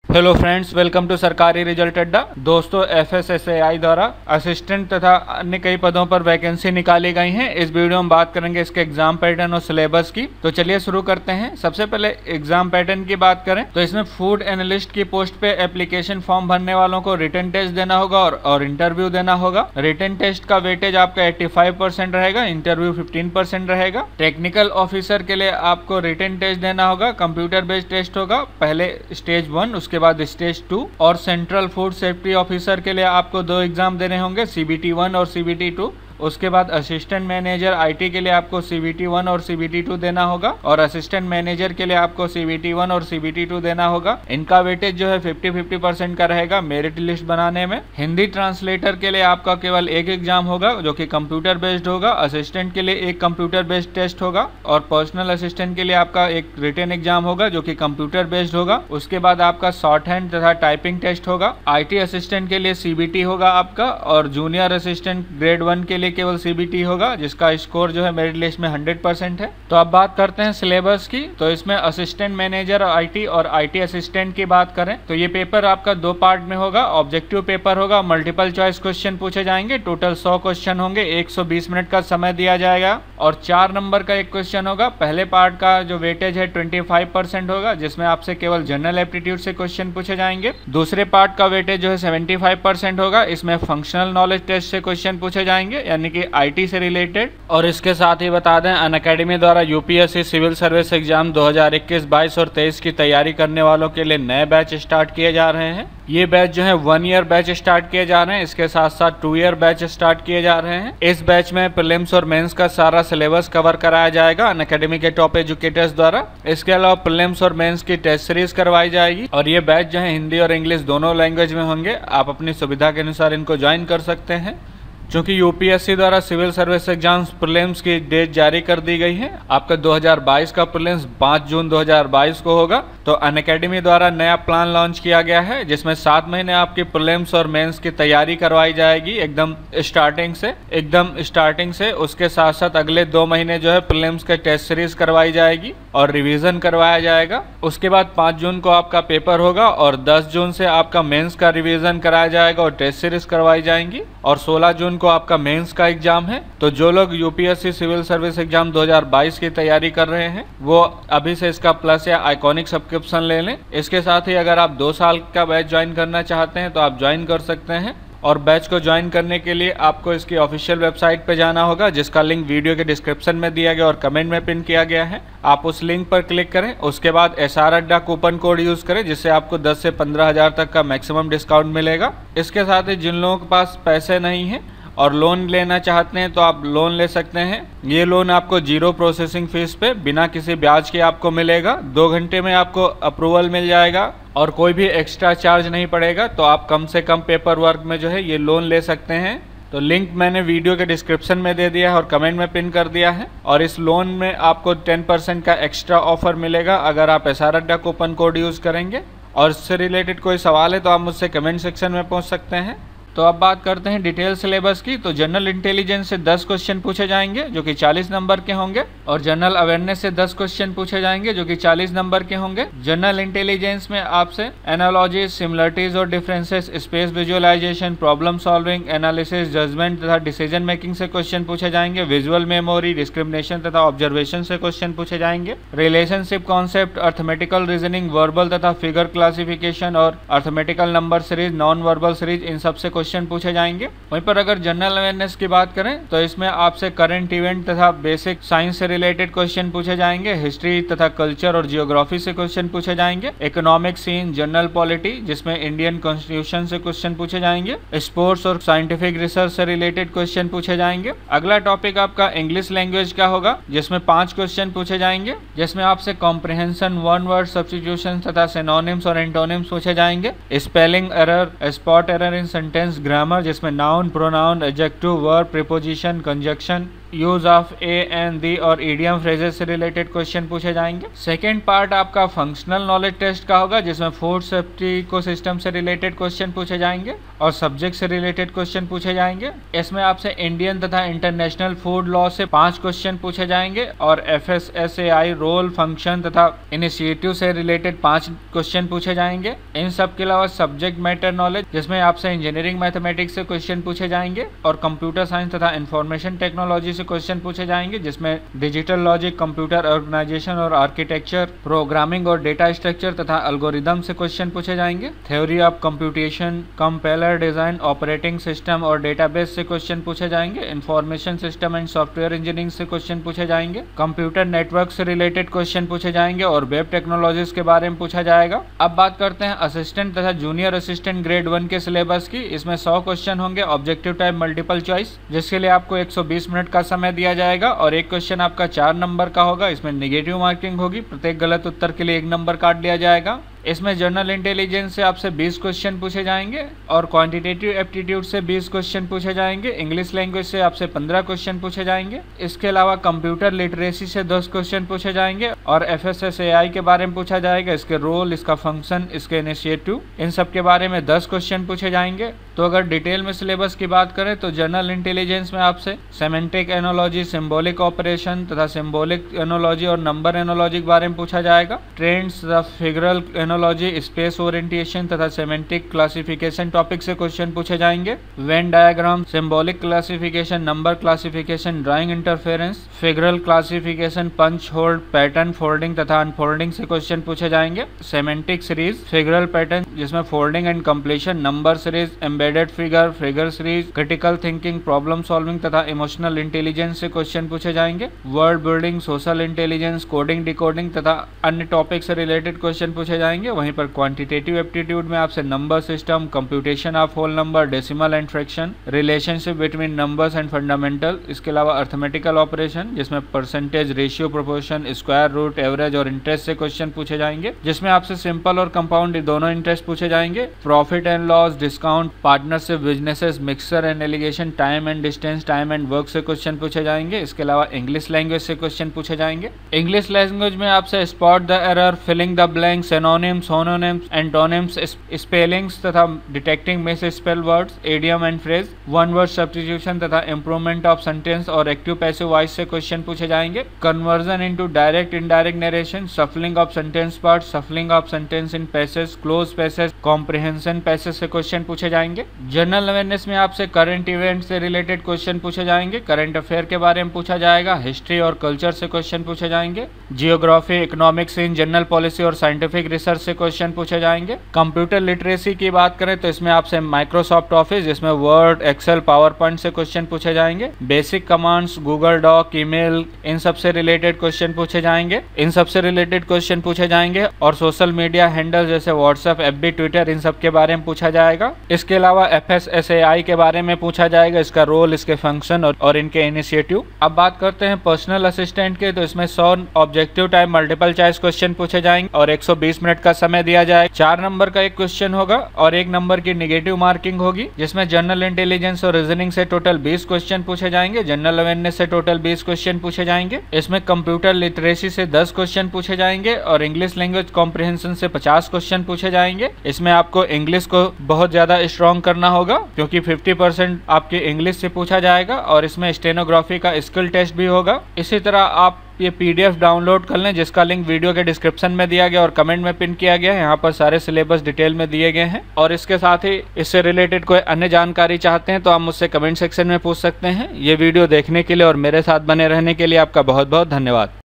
Hello friends, welcome to सरकारी result अड्डा। दोस्तों, FSSAI द्वारा असिस्टेंट तथा अन्य कई पदों पर वैकेंसी निकाली गई हैं। इस वीडियो में बात करेंगे इसके एग्जाम पैटर्न और सिलेबस की। तो चलिए शुरू करते हैं। सबसे पहले एग्जाम पैटर्न की बात करें तो इसमें फूड एनालिस्ट की पोस्ट पे एप्लीकेशन फॉर्म भरने वालों को रिटन टेस्ट देना होगा और इंटरव्यू देना होगा। रिटन टेस्ट का वेटेज आपका 85% रहेगा, इंटरव्यू 15% रहेगा। टेक्निकल ऑफिसर के लिए आपको रिटन टेस्ट देना होगा, कंप्यूटर बेस्ड टेस्ट होगा, पहले स्टेज 1 उसके बाद स्टेज 2। और सेंट्रल फूड सेफ्टी ऑफिसर के लिए आपको 2 एग्जाम देने होंगे, CBT 1 और CBT 2। उसके बाद असिस्टेंट मैनेजर IT के लिए आपको CBT 1 और CBT 2 देना होगा और असिस्टेंट मैनेजर के लिए आपको CBT 1 और CBT 2 देना होगा। इनका वेटेज जो है 50-50% का रहेगा मेरिट लिस्ट बनाने में। हिंदी ट्रांसलेटर के लिए आपका केवल एक एग्जाम होगा जो कि कंप्यूटर बेस्ड होगा। असिस्टेंट के लिए एक कंप्यूटर बेस्ड टेस्ट होगा और पर्सनल असिस्टेंट के लिए आपका एक रिटन एग्जाम होगा जो कि कंप्यूटर बेस्ड होगा। उसके बाद आपका शॉर्ट हैंड तथा टाइपिंग टेस्ट होगा। IT असिस्टेंट के लिए CBT होगा आपका और जूनियर असिस्टेंट ग्रेड 1 के लिए केवल CBT होगा, जिसका स्कोर जो है मेरिट लिस्ट में 100% है। तो अब बात करते हैं सिलेबस की। तो इसमें असिस्टेंट मैनेजर IT और IT असिस्टेंट की बात करें तो ये पेपर आपका 2 पार्ट में होगा। ऑब्जेक्टिव पेपर होगा, मल्टीपल चॉइस क्वेश्चन पूछे जाएंगे। टोटल 100 क्वेश्चन होंगे, 120 मिनट का समय दिया जाएगा और 4 नंबर का एक क्वेश्चन होगा। पहले पार्ट का जो वेटेज है 25% होगा, जिसमें आपसे केवल जनरल एप्टीट्यूड से क्वेश्चन पूछे जाएंगे। दूसरे पार्ट का वेटेज जो है 75% होगा, इसमें फंक्शनल नॉलेज टेस्ट से क्वेश्चन पूछे जाएंगे यानी कि IT से रिलेटेड। और इसके साथ ही बता दें, अनअकैडमी द्वारा UPSC सिविल सर्विस एग्जाम 2021, 22 और 23 की तैयारी करने वालों के लिए नए बैच स्टार्ट किए जा रहे हैं। ये बैच जो है 1 ईयर बैच स्टार्ट किए जा रहे हैं, इसके साथ साथ 2 ईयर बैच स्टार्ट किए जा रहे हैं। इस बैच में प्रीलिम्स और मेंस का सारा सिलेबस कवर कराया जाएगा अनअकैडमी के टॉप एजुकेटर्स द्वारा। इसके अलावा प्रीलिम्स और मेंस की टेस्ट सीरीज करवाई जाएगी और ये बैच जो है हिंदी और इंग्लिश दोनों लैंग्वेज में होंगे। आप अपनी सुविधा के अनुसार इनको ज्वाइन कर सकते हैं। चूंकि UPSC द्वारा सिविल सर्विस एग्जाम्स प्रीलिम्स की डेट जारी कर दी गई है, आपका 2022 का प्रीलिम्स 5 जून 2022 को होगा। तो अनअकैडमी द्वारा नया प्लान लॉन्च किया गया है, जिसमें 7 महीने आपकी प्रीलिम्स और मेंस की तैयारी करवाई जाएगी एकदम स्टार्टिंग से। उसके साथ साथ अगले 2 महीने जो है प्रीलिम्स के टेस्ट सीरीज करवाई जाएगी और रिवीजन करवाया जाएगा। उसके बाद 5 जून को आपका पेपर होगा और 10 जून से आपका मेंस का रिवीजन कराया जाएगा और टेस्ट सीरीज करवाई जाएंगी और 16 जून को आपका मेंस का एग्जाम है। तो जो लोग UPSC सिविल सर्विस एग्जाम 2022 की तैयारी कर रहे हैं वो अभी से इसका प्लस या आइकॉनिक सब्सक्रिप्शन ले लें। इसके साथ ही अगर आप 2 साल का बैच ज्वाइन करना चाहते हैं तो आप ज्वाइन कर सकते हैं और बैच को ज्वाइन करने के लिए आपको इसकी ऑफिशियल वेबसाइट पे जाना होगा, जिसका लिंक वीडियो के डिस्क्रिप्शन में दिया गया और कमेंट में पिन किया गया है। आप उस लिंक पर क्लिक करें, उसके बाद SR अड्डा कूपन कोड यूज करें, जिससे आपको 10 से 15,000 तक का मैक्सिमम डिस्काउंट मिलेगा। इसके साथ ही जिन लोगों के पास पैसे नहीं है और लोन लेना चाहते हैं तो आप लोन ले सकते हैं। ये लोन आपको 0 प्रोसेसिंग फीस पे बिना किसी ब्याज के आपको मिलेगा। 2 घंटे में आपको अप्रूवल मिल जाएगा और कोई भी एक्स्ट्रा चार्ज नहीं पड़ेगा। तो आप कम से कम पेपर वर्क में जो है ये लोन ले सकते हैं। तो लिंक मैंने वीडियो के डिस्क्रिप्शन में दे दिया है और कमेंट में पिन कर दिया है। और इस लोन में आपको 10% का एक्स्ट्रा ऑफर मिलेगा अगर आप SR अड्डा कूपन कोड यूज करेंगे। और इससे रिलेटेड कोई सवाल है तो आप मुझसे कमेंट सेक्शन में पूछ सकते हैं। तो अब बात करते हैं डिटेल सिलेबस की। तो जनरल इंटेलिजेंस से 10 क्वेश्चन पूछे जाएंगे जो कि 40 नंबर के होंगे और जनरल अवेयरनेस से 10 क्वेश्चन पूछे जाएंगे जो कि 40 नंबर के होंगे। जनरल इंटेलिजेंस में आपसे एनालॉजीज, सिमिलरिटीज और differences, space visualisation, problem solving, analysis, judgement तथा डिसीजन मेकिंग से क्वेश्चन पूछे जाएंगे। विजुअल मेमोरी, डिस्क्रिमिनेशन तथा ऑब्जर्वेशन से क्वेश्चन पूछे जाएंगे। Relationship concept, arithmetical reasoning, verbal तथा फिगर क्लासिफिकेशन और arithmetical number series, non verbal series, इन सबसे क्वेश्चन पूछे जाएंगे। वहीं पर अगर जनरल अवेयरनेस की बात करें तो इसमें आपसे करंट इवेंट तथा बेसिक साइंस से रिलेटेड क्वेश्चन पूछे जाएंगे। हिस्ट्री तथा कल्चर और जियोग्राफी से क्वेश्चन पूछे जाएंगे। इकोनॉमिक सीन, जनरल पॉलिटी जिसमें इंडियन कॉन्स्टिट्यूशन से क्वेश्चन पूछे जाएंगे। स्पोर्ट्स और साइंटिफिक रिसर्च से रिलेटेड क्वेश्चन पूछे जाएंगे। अगला टॉपिक आपका इंग्लिश लैंग्वेज का होगा, जिसमें 5 क्वेश्चन पूछे जाएंगे, जिसमें आपसे कॉम्प्रिहेंशन, वन वर्ड सब्स्टिट्यूशन तथा सिनोनिम्स और एंटोनिम्स पूछे जाएंगे। Spelling error, spot error in sentence, grammar जिसमें noun, pronoun, adjective, verb, preposition, conjunction use of a and the और ईडियम फ्रेजेस से रिलेटेड क्वेश्चन पूछे जाएंगे। सेकेंड पार्ट आपका फंक्शनल नॉलेज टेस्ट का होगा, जिसमें फूड सेफ्टी इकोसिस्टम से रिलेटेड क्वेश्चन पूछे जाएंगे और सब्जेक्ट से रिलेटेड क्वेश्चन पूछे जाएंगे। इसमें आपसे इंडियन तथा इंटरनेशनल फूड लॉ से 5 क्वेश्चन पूछे जाएंगे और FSSAI रोल, फंक्शन तथा इनिशिएटिव से रिलेटेड 5 क्वेश्चन पूछे जाएंगे। इन सब के अलावा सब्जेक्ट मैटर नॉलेज, जिसमें आपसे इंजीनियरिंग मैथमेटिक्स से क्वेश्चन पूछे जाएंगे और कंप्यूटर साइंस तथा इंफॉर्मेशन टेक्नोलॉजी से क्वेश्चन पूछे जाएंगे, जिसमें डिजिटल लॉजिक, कंप्यूटर ऑर्गेनाइजेशन और आर्किटेक्चर, प्रोग्रामिंग और डेटा स्ट्रक्चर तथा एल्गोरिदम से क्वेश्चन पूछे जाएंगे। Theory of computation, compiler design, operating system और डेटाबेस से क्वेश्चन पूछे जाएंगे। Information system and software engineering से क्वेश्चन पूछे जाएंगे। कंप्यूटर नेटवर्क से रिलेटेड क्वेश्चन पूछे जाएंगे और वेब टेक्नोलॉजीज के बारे में पूछा जाएगा। अब बात करते हैं असिस्टेंट तथा जूनियर असिस्टेंट ग्रेड 1 के सिलेबस की। इसमें 100 क्वेश्चन होंगे ऑब्जेक्टिव टाइप मल्टीपल चॉइस, जिसके लिए आपको 120 मिनट का समय दिया जाएगा और एक क्वेश्चन आपका 4 नंबर का होगा। इसमें नेगेटिव मार्किंग होगी, प्रत्येक गलत उत्तर के लिए 1 नंबर काट लिया जाएगा। इसमें जनरल इंटेलिजेंस से आपसे 20 क्वेश्चन पूछे जाएंगे और क्वांटिटेटिव एप्टीट्यूड से 20 क्वेश्चन पूछे जाएंगे। इंग्लिश लैंग्वेज से आपसे 15 क्वेश्चन पूछे जाएंगे। इसके अलावा कंप्यूटर लिटरेसी से 10 क्वेश्चन पूछे जाएंगे और FSSAI के बारे में पूछा जाएगा, इसके रोल, इसका फंक्शन, इसके इनिशिएटिव, इन सब के बारे में 10 क्वेश्चन पूछे जाएंगे। तो अगर डिटेल में सिलेबस की बात करें तो जनरल इंटेलिजेंस में आपसे सेमेंटिक एनोलॉजी, सिंबॉलिक ऑपरेशन तथा सिंबॉलिक एनोलॉजी और नंबर एनोलॉजी के बारे में पूछा जाएगा। ट्रेंड्स तथा फिगरल एनोलॉजी, स्पेस ओरिएंटेशन तथा सेमेंटिक क्लासिफिकेशन टॉपिक से क्वेश्चन पूछे जाएंगे। Venn diagram, symbolic classification, number classification, drawing interference, figural classification, punch hold, pattern folding तथा अनफोल्डिंग से क्वेश्चन पूछे जाएंगे। सेमेंटिक सीरीज, फिगरल पैटर्न जिसमें folding and completion, number series, embedded figure, figure series, critical thinking, problem solving तथा emotional intelligence से question पूछे जाएंगे। Word building, social intelligence, coding, decoding तथा अन्य टॉपिक से रिलेटेड क्वेश्चन पूछे जाएंगे। वहीं पर क्वांटिटेटिव एप्टीट्यूड में आपसे number system, computation of whole number, decimal and fraction, relationship between numbers and fundamental, इसके अलावा अर्थमेटिकल ऑपरेशन जिसमें percentage, ratio, proportion, square root, average और इंटरेस्ट से क्वेश्चन पूछे जाएंगे, जिसमें आपसे सिंपल और कंपाउंड दोनों इंटरेस्ट पूछे जाएंगे। Profit and loss, discount, partnership, businesses, mixture and alligation, time and distance, time and work से क्वेश्चन पूछे जाएंगे। इसके अलावा इंग्लिश लैंग्वेज से क्वेश्चन पूछे जाएंगे। इंग्लिश लैंग्वेज में आपसे spot the error, filling the blank, synonyms, homonyms, antonyms, spellings तथा detecting misspell words, idiom and phrase, one word substitution तथा इंप्रूवमेंट ऑफ सेंटेंस और एक्टिव पैसिव वॉइस से question पूछे जाएंगे। Conversion into direct indirect narration, shuffling of sentence part, shuffling of sentence in passage, cloze passage, comprehension passage से question पूछे जाएंगे। General awareness में आपसे करंट इवेंट से रिलेटेड क्वेश्चन पूछे जाएंगे, करंट अफेयर के बारे में पूछा जाएगा। हिस्ट्री और कल्चर से क्वेश्चन पूछे जाएंगे। Geography, economics in general policy और साइंटिफिक रिसर्च से क्वेश्चन पूछे जाएंगे। कंप्यूटर लिटरेसी की बात करें तो इसमें आपसे माइक्रोसॉफ्ट ऑफिस जिसमें वर्ड, एक्सेल, पावर पॉइंट से क्वेश्चन पूछे जाएंगे। Basic commands, Google doc, email, इन सब से रिलेटेड क्वेश्चन पूछे जाएंगे। इन सब से रिलेटेड क्वेश्चन पूछे जाएंगे और सोशल मीडिया हैंडल जैसे व्हाट्सएप, FB, ट्विटर, इन सब के बारे में पूछा जाएगा। इसके अलावा FSSAI के बारे में पूछा जाएगा, इसका रोल, इसके फंक्शन और इनके इनिशिएटिव। अब बात करते हैं पर्सनल असिस्टेंट के, तो इसमें 100 objective type multiple choice question पूछे जाएंगे और 120 मिनट का समय दिया जाएगा। 4 नंबर का एक क्वेश्चन होगा और 1 नंबर की नेगेटिव मार्किंग होगी, जिसमें जनरल इंटेलिजेंस और रीजनिंग से टोटल 20 क्वेश्चन पूछे जाएंगे। जनरल अवेयरनेस से टोटल 20 क्वेश्चन पूछे जाएंगे। इसमें कंप्यूटर लिटरेसी से 10 क्वेश्चन पूछे जाएंगे और इंग्लिश लैंग्वेज कॉम्प्रिहेंशन से 50 क्वेश्चन पूछे जाएंगे। इसमें आपको इंग्लिश को बहुत ज्यादा स्ट्रॉन्ग करना होगा क्योंकि 50% आपके इंग्लिश से पूछा जाएगा और इसमें स्टेनोग्राफी का स्किल टेस्ट भी होगा। इसी तरह आप ये PDF डाउनलोड कर लें, जिसका लिंक वीडियो के डिस्क्रिप्शन में दिया गया और कमेंट में पिन किया गया है। यहाँ पर सारे सिलेबस डिटेल में दिए गए हैं और इसके साथ ही इससे रिलेटेड कोई अन्य जानकारी चाहते हैं तो आप मुझसे कमेंट सेक्शन में पूछ सकते हैं। ये वीडियो देखने के लिए और मेरे साथ बने रहने के लिए आपका बहुत बहुत धन्यवाद।